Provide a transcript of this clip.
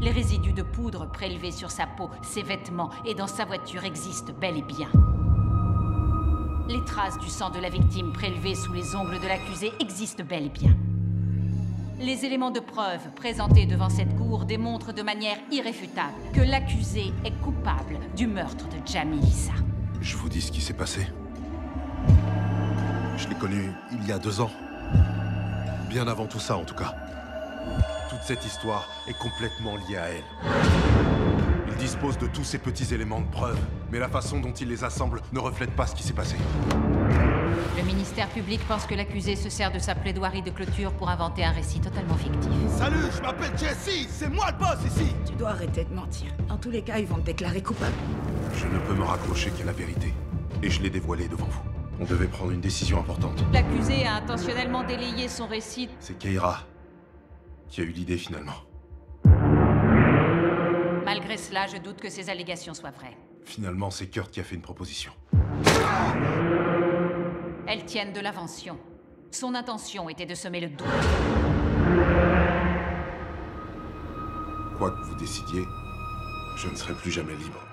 Les résidus de poudre prélevés sur sa peau, ses vêtements et dans sa voiture existent bel et bien. Les traces du sang de la victime prélevées sous les ongles de l'accusé existent bel et bien. Les éléments de preuve présentés devant cette cour démontrent de manière irréfutable que l'accusé est coupable du meurtre de Jamie Issa. Je vous dis ce qui s'est passé. Je l'ai connue il y a 2 ans. Bien avant tout ça, en tout cas. Toute cette histoire est complètement liée à elle. Il dispose de tous ces petits éléments de preuve, mais la façon dont il les assemble ne reflète pas ce qui s'est passé. Le ministère public pense que l'accusé se sert de sa plaidoirie de clôture pour inventer un récit totalement fictif. Salut, je m'appelle Jesse, c'est moi le boss ici. Tu dois arrêter de mentir. Dans tous les cas, ils vont te déclarer coupable. Je ne peux me raccrocher qu'à la vérité. Et je l'ai dévoilée devant vous. On devait prendre une décision importante. L'accusé a intentionnellement délayé son récit. C'est Keira qui a eu l'idée finalement. Malgré cela, je doute que ces allégations soient vraies. Finalement, c'est Kurt qui a fait une proposition. Elles tiennent de l'invention. Son intention était de semer le doute. Quoi que vous décidiez, je ne serai plus jamais libre.